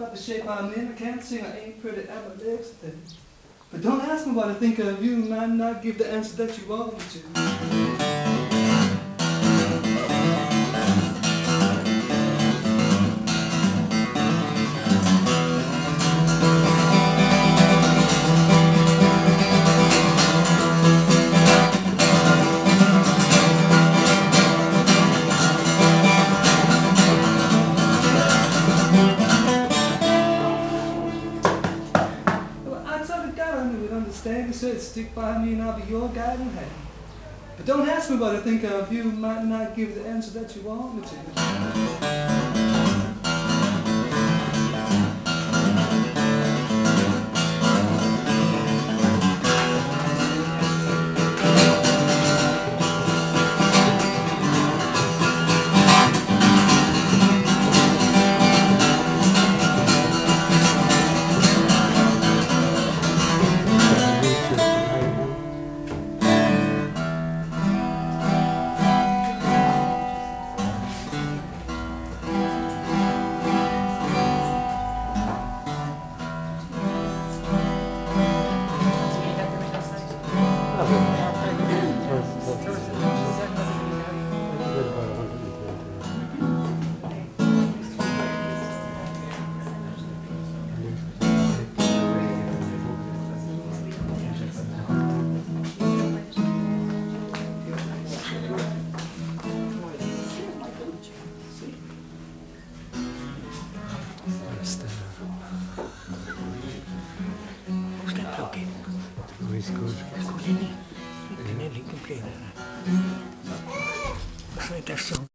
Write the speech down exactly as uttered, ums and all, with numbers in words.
about the shape I'm in. I can't sing, I ain't pretty, and my legs are thin. But don't ask me what I think of you, might not give the answer that you want me to. Understand, you said stick by me and I'll be your guiding hand. But don't ask me what I think of you, might not give the answer that you want me to. Who's that plug in? Oh, he's good. He's good, isn't he? Lincoln, Lincoln play that. That's right, that's so.